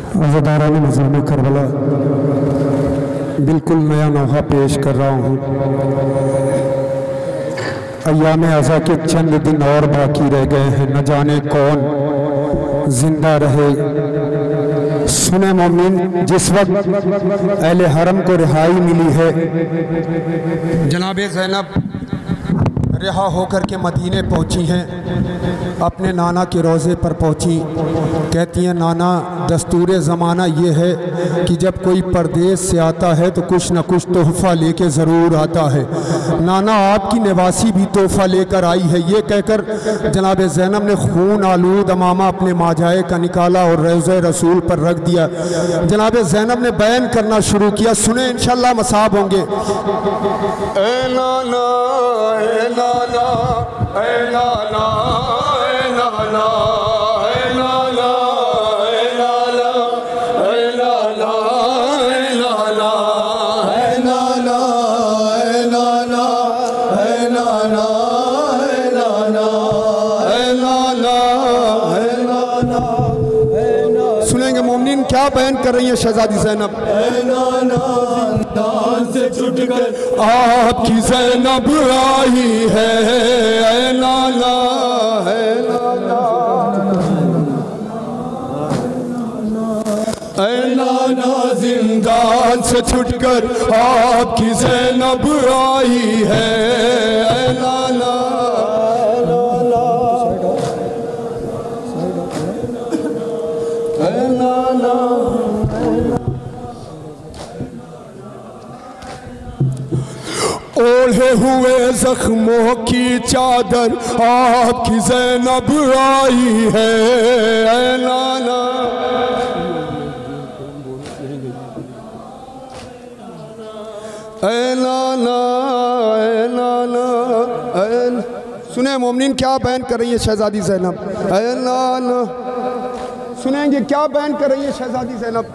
عزاداران مظلوم کربلا بالکل نیا نوحہ پیش کر رہا ہوں۔ ایام عزا کے چند دن اور باقی رہ گئے ہیں، نہ جانے کون زندہ رہے۔ سنیں مومن، جس وقت اہل حرم کو رہائی ملی ہے، جناب زینب رہا ہو کر کے مدینے پہنچی ہیں، اپنے نانا کے روضے پر پہنچی، کہتی ہیں نانا دستور زمانہ یہ ہے کہ جب کوئی پردیس سے آتا ہے تو کچھ نہ کچھ تحفہ لے کے ضرور آتا ہے، نانا آپ کی نواسی بھی تحفہ لے کر آئی ہے۔ یہ کہہ کر جناب زینب نے خون آلود امامہ اپنے ماجائے کا نکالا اور روضہ رسول پر رکھ دیا۔ جناب زینب نے بیان کرنا شروع کیا، سنیں انشاءاللہ مصاب ہوں گے۔ اے نانا اے نانا اے نانا اے نانا اے نانا اے نانا اے نانا اے نانا اے نانا اے نانا اے نانا اے نانا اے نانا اے نانا اے نانا۔ سنیں گے مومنین کیا بیان کر رہی ہیں شہزادی زینب۔ اے نانا دان سے چھٹ کر آپ کی زینب آئی ہے، اے نانا اے نانا اے نانا زندان سے چھٹ کر آپ کی زینب آئی ہے، اے نانا اے نانا۔ اوڑھے ہوئے زخموں کی چادر آپ کی زینب آئی ہے، اے نانا اے نانا اے نانا اے۔ سنیں مومنین کیا بیان کر رہی ہے شہزادی زینب۔ اے نانا سنیں گے کیا بیان کر رہی ہے شہزادی زینب۔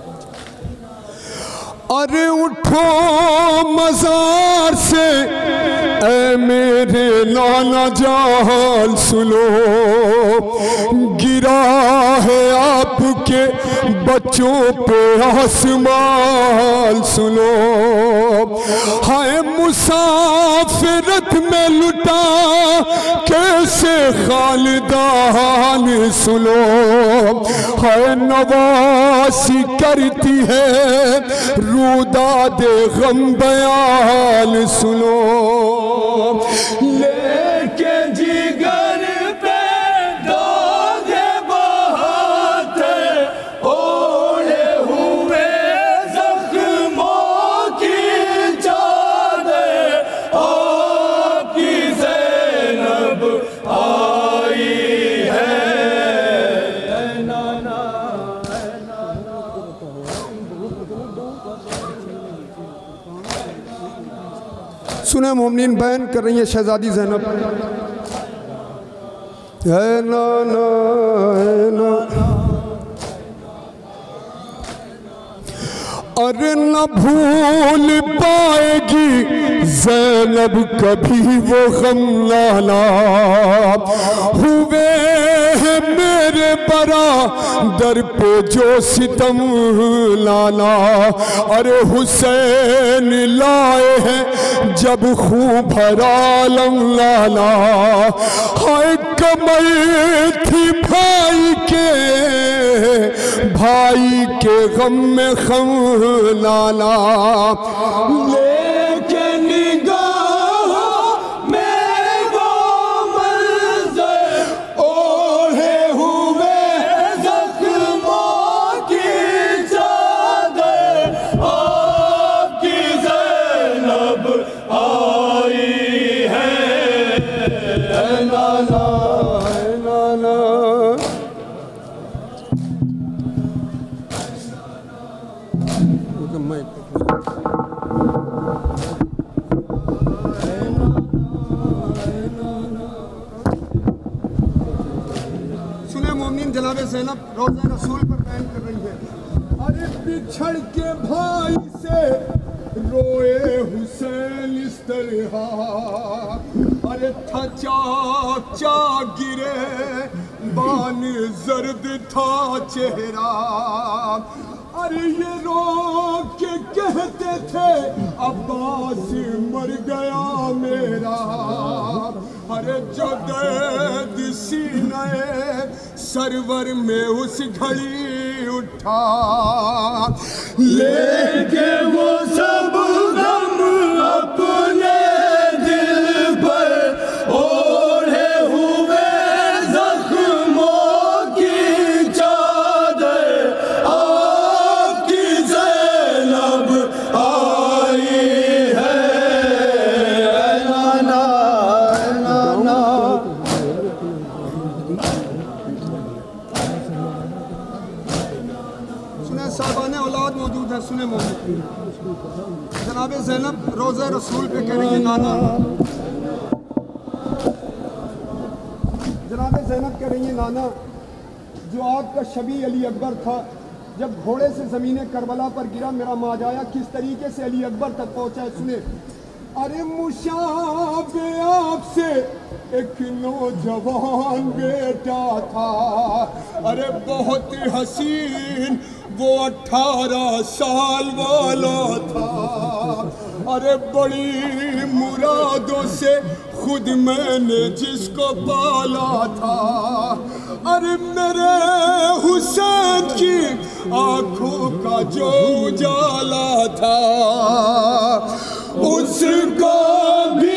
ارے اٹھو مزار سے اے میرے نانا جان سنو، گرا ہے آپ کے بچوں پہ آسمان سنو، ہائے مسافرت میں لٹا کیسے خاندان سنو، ہائے نواسی کرتی ہے روداد غم بیان سنو، لے کے جگر پہ داغ بہاتے اوڑھے ہوئے زخموں کی چادر آپ کی زینب آئی ہے، اے نانا اے نانا۔ سنیں مومنین بیان کر رہی ہیں شہزادی زینب۔ اے نانا اے نانا اور نہ بھول پائے گی زینب کبھی وہ غم نانا، ہوئے ہیں میرے برادر پہ جو ستم لانا، ارے حسین لائے ہیں جب خون بھرا عالم لانا، ہائے کمر تھی بھائی کے غم میں خم لانا، لیکن نگاہ میں وہ منظر اوڑھے ہوئے زخموں کی چادر آپ کی زینب آئی ہے، اے نانا اے نانا۔ سنیں مومنین جناب زینب روضہ رسول پر بیان کر رہی ہے۔ ارے بچھڑ کے بھائی سے روئے حسین اس طرح ارے تھا چاک چاک گرے بان زرد تھا چہرہ ارے یہ رو کے کہتے تھے عباس مر گیا میرا ارے جو درد سینہ سرور میں اس گھڑی اٹھا لے کے وہ سب غم اپنے دل پر اوڑھے ہوئے زخموں کی چادر آپ کی زینب آئی ہے نانا نانا سنیں صاحبان اولاد موجود ہے سنیں موجود جناب زینب روضہ رسول پہ کہہ رہی ہیں نانا جناب زینب کہہ رہی ہیں نانا جو آپ کا شبیہ علی اکبر تھا جب گھوڑے سے زمین کربلا پر گرا میرا ماجایا کس طریقے سے علی اکبر تک پہنچا ہے سنیں ارے مشابہ آپ سے ایک نوجوان بیٹا تھا ارے بہت حسین وہ 18 سال والا تھا ارے بڑی مرادوں سے خود میں نے جس کو پالا تھا ارے میرے حسین کی آنکھوں کا جو اجالا تھا اس کو بھی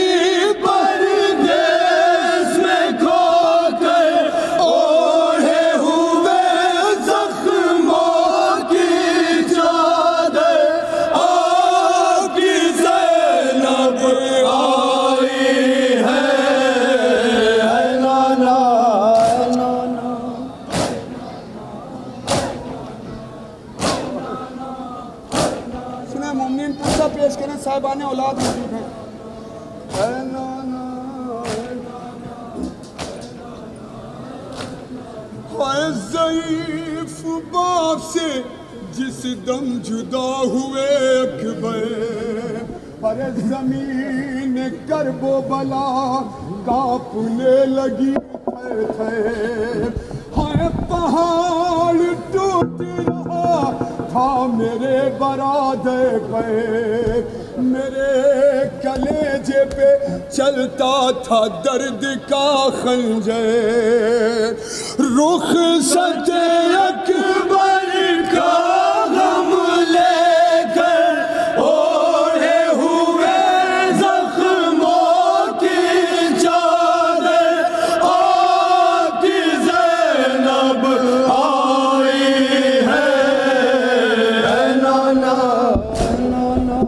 پردیس میں کھو کر اوڑھے ہوئے زخموں کی چادر آپ کی زینب آئی ہے نانا نانا سنیں مومنین پوچھا پیش کریں صاحبان اولاد موجود ہیں ہائے ضعیف باپ سے جس دم جدا ہوئے اکبر ارے زمین کرب و بلا کانپنے لگی تھے تھے ہائے پہاڑ ٹوٹ رہا تھا میرے برادر پہ میرے کلیجے پہ چلتا تھا درد کا خنجر رخصت اکبر کا غم لے کر اوڑھے ہوئے زخموں کی چادر آپ کی زینب آئی ہے نانا نانا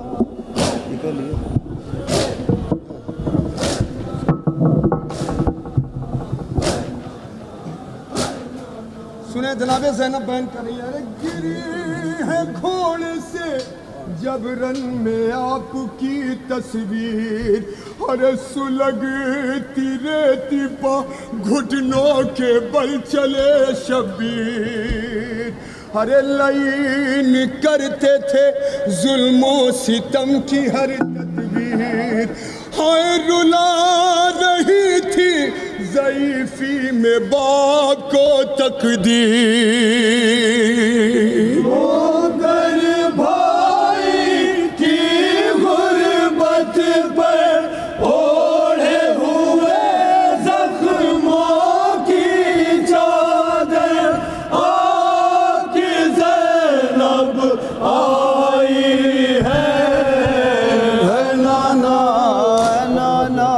سنیں جناب زینب بیان کر رہی ہے گری ہے گھوڑے سے جبرن میں آپ کی تصویر اور سلگتی ریتی پا گھٹنوں کے بل چلے شبیر ہر لائن کرتے تھے ظلم و ستم کی ہر تدبیر ہائے رلا رہی تھی ضعیفی میں باپ کو تقدیر بھائی کی غربت پر اوڑھے ہوئے زخموں کی چادر آپ کی زینب آئی ہے نانا نانا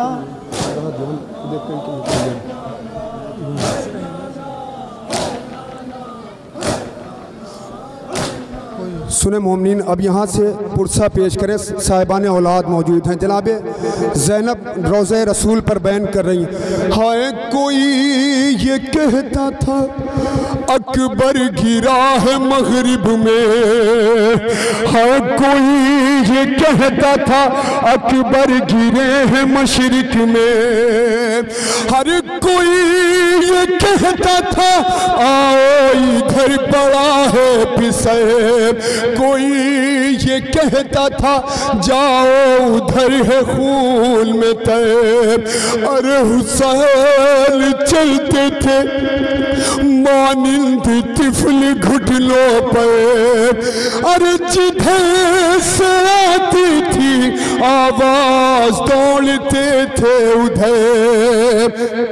سنیں مومنین اب یہاں سے پرسہ پیش کریں صاحبان اولاد موجود ہیں جناب زینب روضہ رسول پر بیان کر رہی ہیں ہائے کوئی یہ کہتا تھا اکبر گرا ہے مغرب میں ہائے کوئی یہ کہتا تھا اکبر گرے ہیں مشرق میں ہر کوئی یہ کہتا تھا آؤ ادھر پڑا ہے پسے کوئی یہ کہتا تھا جاؤ ادھر ہے خون میں تیب. ارے حسین چلتے تھے مانند طفل گھٹنوں پہ. ارے جدھر سے آتی تھی آواز دوڑتے تھے ادھر.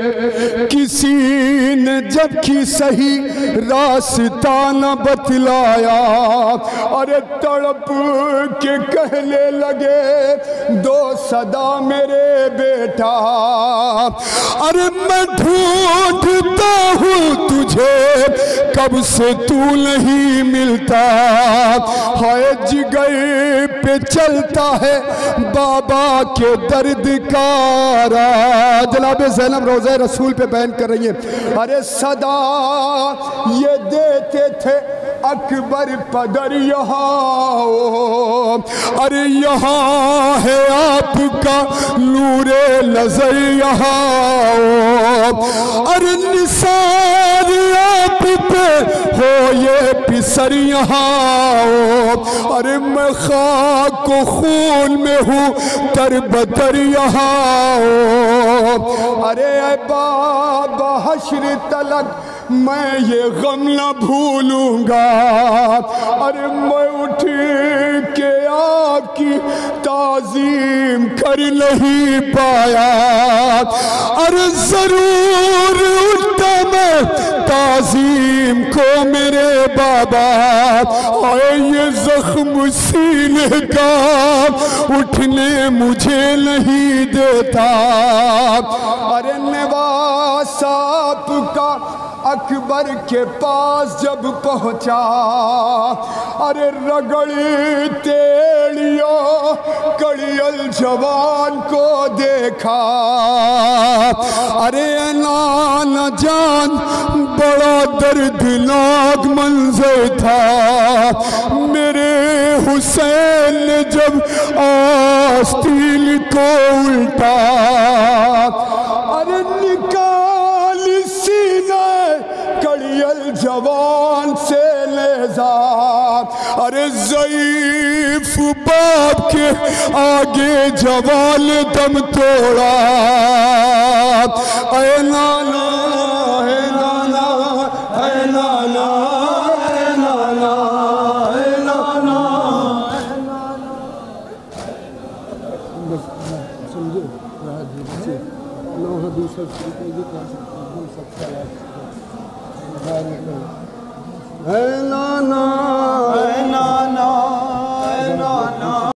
کسی نے جب کی صحیح راستہ نہ بتلایا ارے تڑپ کے کہنے لگے دو صدا میرے بیٹا. ارے میں ڈھونڈتا ہوں تجھے کب سے تو نہیں ملتا. ہائے جگر پہ چلتا ہے بابا کے درد کا راز. جناب زینب روضہ رسول پہ بیان کر رہی ہیں. ارے صدا یہ دیتے تھے اکبر پدر یہاں. ارے یہاں ہے آپ کا نور نظر یہاں. ارے نثار آپ پہ ہو یہ پسر یہاں. ارے میں خاک و خون میں ہوں تر بتر یہاں. ارے اے بابا حشر تلک میں یہ غم نہ بھولوں گا. ارے میں اٹھ کے آپ کی تعظیم کر نہیں پایا. ارے ضرور اٹھتا میں تعظیم کو میرے بابا. آئے یہ زخم سینے کا اٹھنے مجھے نہیں دیتا. ارے نواس آپ کا اکبر کے پاس جب پہنچا ارے رگڑتے ایڑیوں کڑیل جوان کو دیکھا. ارے نانا جان بڑا دردناک منظر تھا. میرے حسین نے جب آستین کو الٹا ارے نکال سینے کڑیل جوان سے لیزا. ارے ضعیف باپ کے آگے جوان دم توڑا. اے نانا اے نانا اے نانا اے نانا اے نانا. سمجھو اے نانا